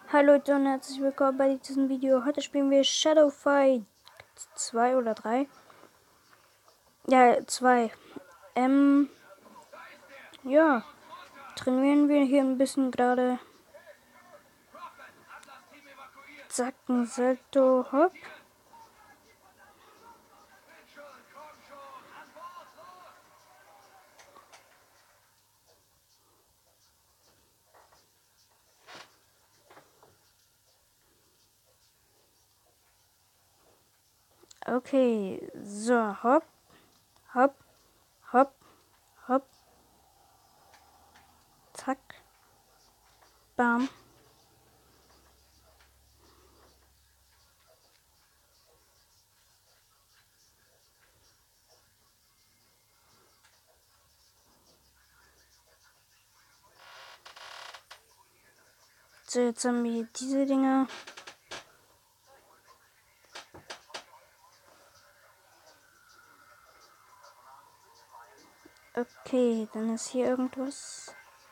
Hi Leute und herzlich willkommen bei diesem Video. Heute spielen wir Shadow Fight 2 oder 3. Ja, 2. Ja, trainieren wir hier ein bisschen gerade. Zack, ein Salto, hopp. Okay, so, hopp, hopp, hopp, hopp. Zack, bam. So, jetzt haben wir diese Dinger. Okay, dann ist hier irgendwas.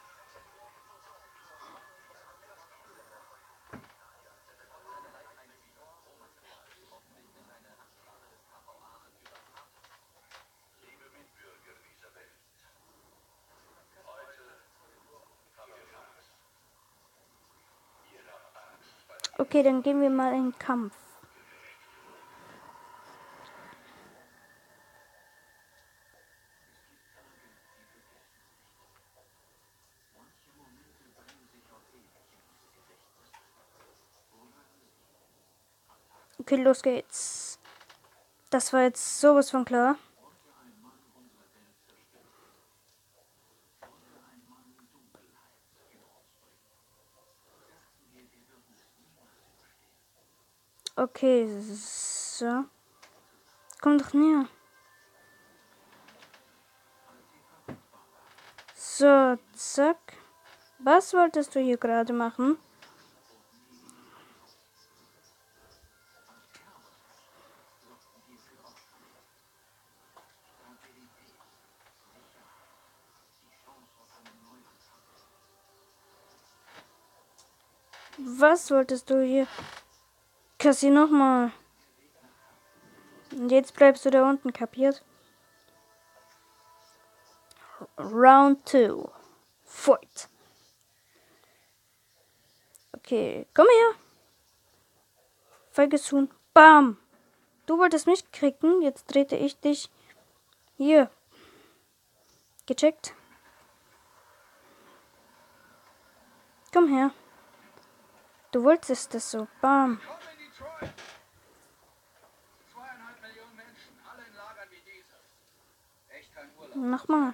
Okay, dann gehen wir mal in den Kampf. Okay, los geht's. Das war jetzt sowas von klar. Okay, so. Komm doch näher. So, zack. Was wolltest du hier gerade machen? Was wolltest du hier? Kassier nochmal. Und jetzt bleibst du da unten, kapiert? Round 2. Fight. Okay, komm her. Feiges Huhn. Bam. Du wolltest mich kriegen, jetzt trete ich dich. Hier. Gecheckt. Komm her. Du wolltest das so. Bam. Nochmal.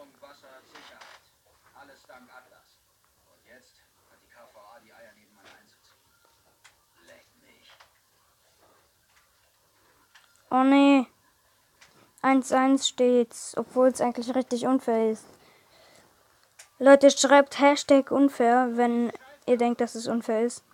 Oh nee. 1-1 steht's, obwohl es eigentlich richtig unfair ist. Leute, schreibt Hashtag unfair, wenn ihr denkt, dass es unfair ist.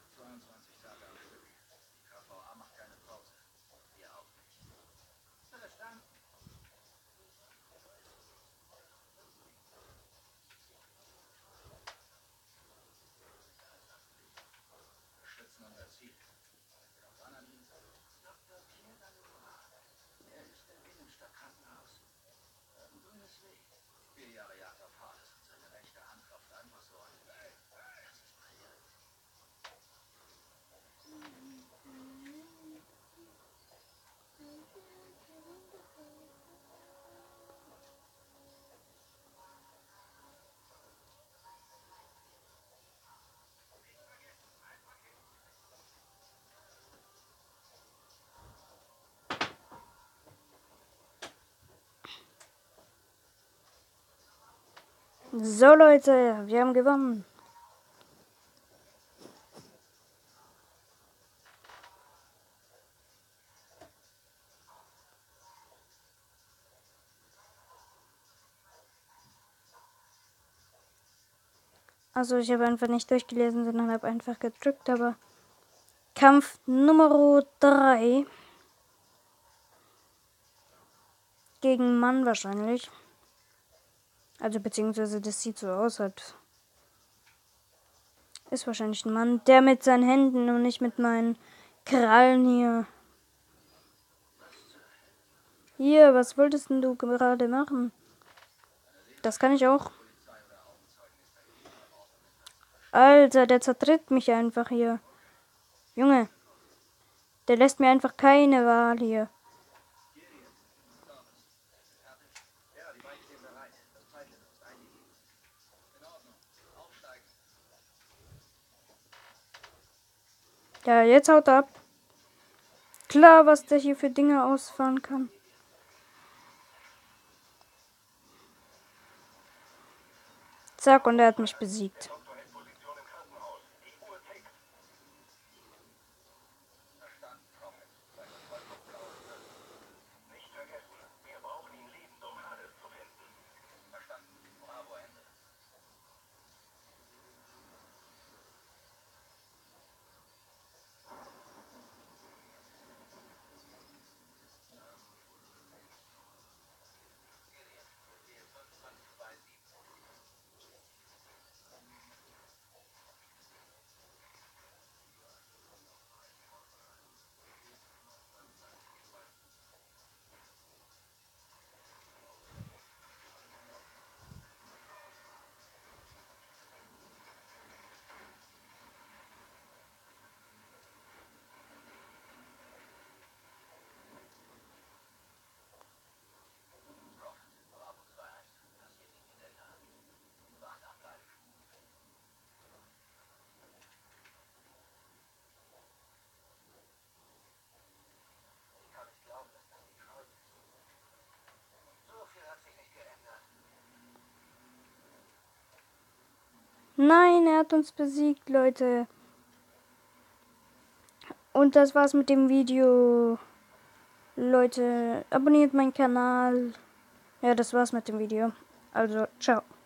So Leute, wir haben gewonnen. Also ich habe einfach nicht durchgelesen, sondern habe einfach gedrückt, aber Kampf Nummer 3 gegen Mann wahrscheinlich. Also beziehungsweise das sieht so aus halt. Ist wahrscheinlich ein Mann. Der mit seinen Händen und nicht mit meinen Krallen hier. Hier, was wolltest denn du gerade machen? Das kann ich auch. Alter, der zertritt mich einfach hier. Junge. Der lässt mir einfach keine Wahl hier. Ja, jetzt haut er ab. Klar, was der hier für Dinge ausfahren kann. Zack, und er hat mich besiegt. Nein, er hat uns besiegt, Leute. Und das war's mit dem Video. Leute, abonniert meinen Kanal. Ja, das war's mit dem Video. Also, ciao.